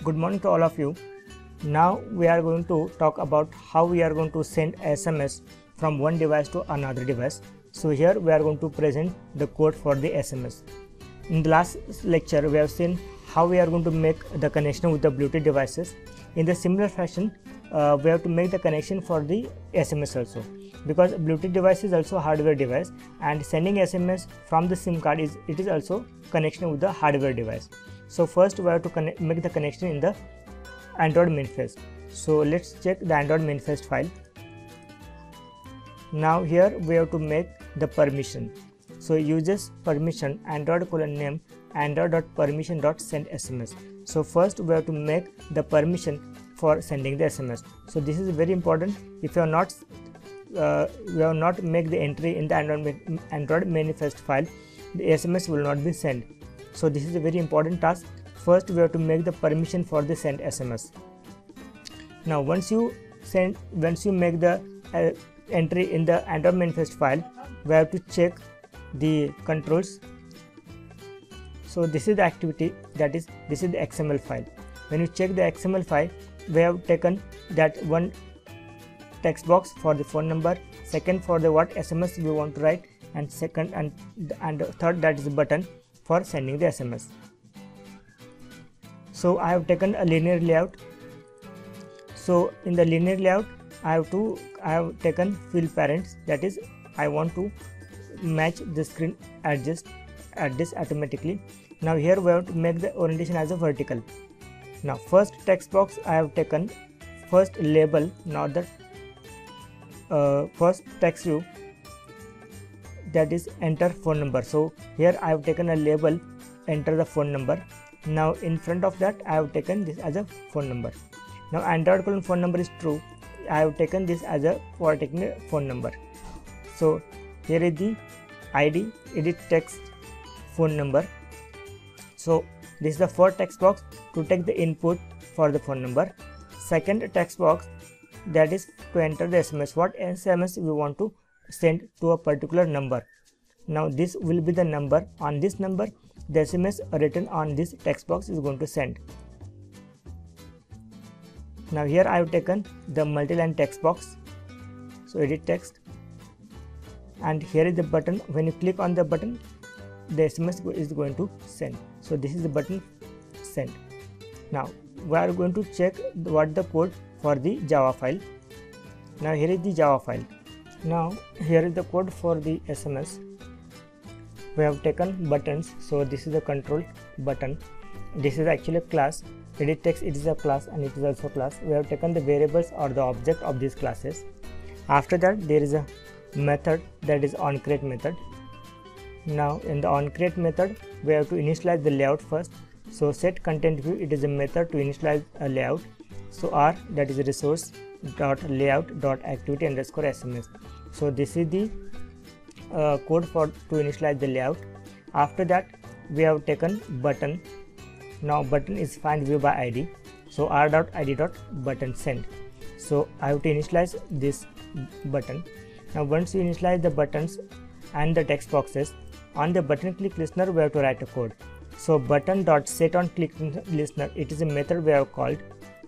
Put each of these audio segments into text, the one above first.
Good morning to all of you. Now we are going to talk about how we are going to send SMS from one device to another device. So here we are going to present the code for the SMS. In the last lecture we have seen how we are going to make the connection with the Bluetooth devices. In the similar fashion we have to make the connection for the SMS also, because Bluetooth device is also a hardware device and sending SMS from the SIM card is also connection with the hardware device. So first we have to make the connection in the Android manifest. So let's check the Android manifest file. Now here we have to make the permission. So uses permission Android :name android.permission.send SMS. So first we have to make the permission for sending the SMS. So this is very important. If you have not make the entry in the Android manifest file, the SMS will not be sent. So this is a very important task. First we have to make the permission for the send SMS. Now once you make the entry in the Android manifest file, we have to check the controls. So this is the activity, that is this is the XML file. When you check the XML file, we have taken that one text box for the phone number, second for the what SMS we want to write, and second and third, that is the button for sending the SMS. So I have taken a linear layout. So in the linear layout I have taken fill parents, that is I want to match the screen adjust automatically. Now here we have to make the orientation as a vertical. Now first text box I have taken first label, not the first text view, that is enter phone number. So here I have taken a label, enter the phone number. Now in front of that I have taken this as a phone number. Now Android phone number is true, I have taken this as a for taking a phone number. So here is the ID, edit text, phone number. So this is the first text box to take the input for the phone number. Second text box, that is to enter the SMS, what SMS we want to send to a particular number. Now this will be the number. On this number the SMS written on this text box is going to send. Now here I have taken the multi-line text box. So edit text, and here is the button. When you click on the button, the SMS is going to send. So this is the button send. Now we are going to check what the code for the Java file. Now here is the Java file. Now here is the code for the SMS. We have taken buttons. So this is the control button. This is actually a class. Edit text, it is a class and it is also a class. We have taken the variables or the object of these classes. After that there is a method, that is onCreate method. Now in the onCreate method we have to initialize the layout first. So set content view, it is a method to initialize a layout. So R, that is resource dot layout dot activity underscore SMS. So this is the code for to initialize the layout. After that we have taken button. Now button is find view by ID. So r.id.button send. So I have to initialize this button. Now once you initialize the buttons and the text boxes, on the button click listener we have to write a code. So button.setOnClickListener, it is a method we have called.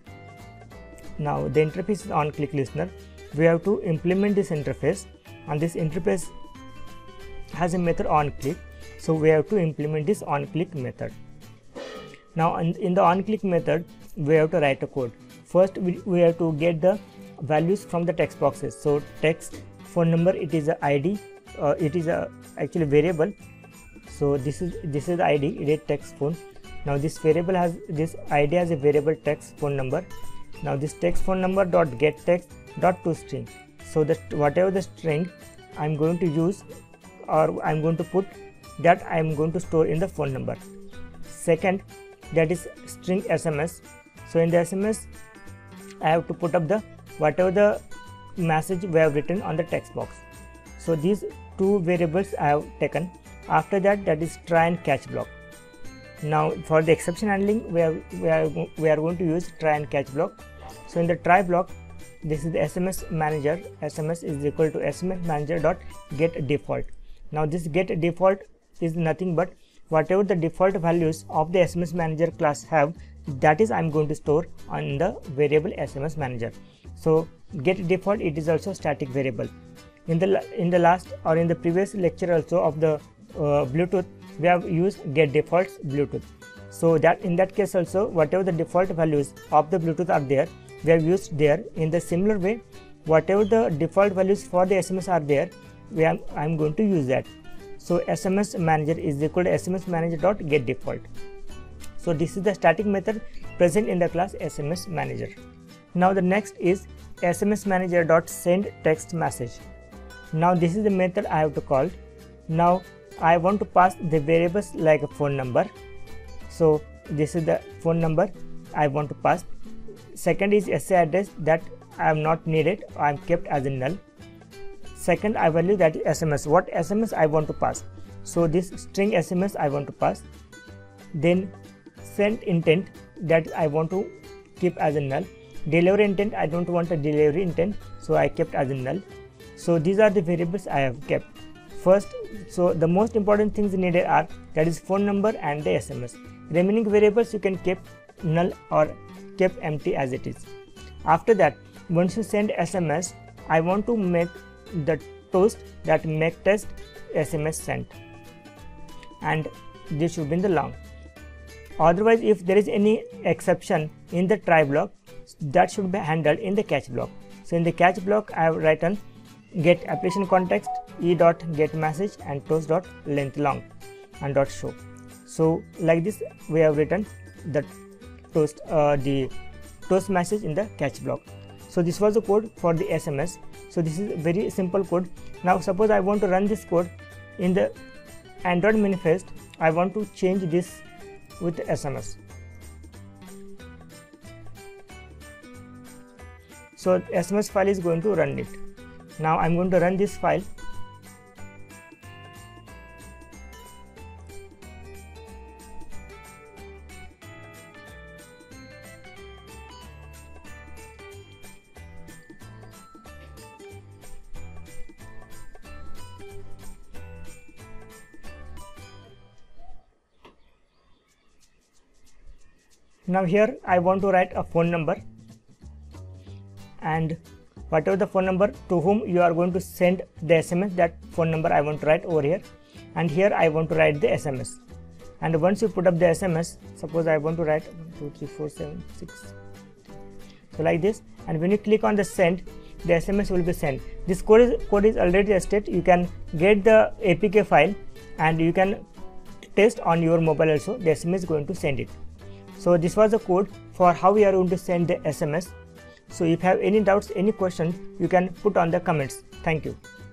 Now the interface is onClickListener. We have to implement this interface, and this interface has a method onClick. So we have to implement this onClick method. Now in the onClick method we have to write a code. First we have to get the values from the text boxes. So text, phone number, it is a ID, it is a actually variable. So this is the ID, edit text phone. Now this variable has this ID as a variable text phone number. Now this text phone number dot get text dot to string. So that whatever the string I'm going to use or I'm going to put, that I'm going to store in the phone number. Second, that is string SMS. So in the SMS I have to put up the whatever the message we have written on the text box. So these two variables I have taken. After that, that is try and catch block. Now for the exception handling we are going to use try and catch block. So in the try block, this is the SMS manager. SMS is equal to SMS manager dot get default. Now this get default is nothing but whatever the default values of the SMS manager class have, that is I'm going to store on the variable SMS manager. So get default, it is also static variable. In the last or in the previous lecture also of the Bluetooth, we have used get defaults Bluetooth. So that in that case also, whatever the default values of the Bluetooth are there, we have used there. In the similar way, whatever the default values for the SMS are there, I'm going to use that. So SMS manager is equal to SMS manager dot get default. So this is the static method present in the class SMS manager. Now the next is SMS manager dot send text message. Now this is the method I have to call. Now I want to pass the variables like a phone number. So this is the phone number I want to pass. Second is SA address, that I am not needed, I am kept as a null. Second I value that is SMS, what SMS I want to pass. So this string SMS I want to pass. Then send intent, that I want to keep as a null. Delivery intent, I don't want a delivery intent, so I kept as a null. So these are the variables I have kept. First, so the most important things needed are, that is phone number and the SMS. Remaining variables you can keep null or keep empty as it is. After that, once you send SMS, I want to make the toast that make test SMS sent, and this should be in the long. Otherwise, if there is any exception in the try block, that should be handled in the catch block. So in the catch block, I have written get application context e.get message and toast dot length long and dot show. So like this we have written the toast message in the catch block. So this was the code for the SMS. So this is a very simple code. Now suppose I want to run this code in the Android manifest. I want to change this with SMS. So SMS file is going to run it. Now I'm going to run this file. Now here I want to write a phone number, and whatever the phone number to whom you are going to send the SMS, that phone number I want to write over here, and here I want to write the SMS. And once you put up the SMS, suppose I want to write 1 2 3 4 7 6, so like this, and when you click on the send, the SMS will be sent. This code is already tested. You can get the APK file and you can test on your mobile also. The SMS is going to send it. So this was the code for how we are going to send the SMS. So if you have any doubts, any questions, you can put on the comments. Thank you.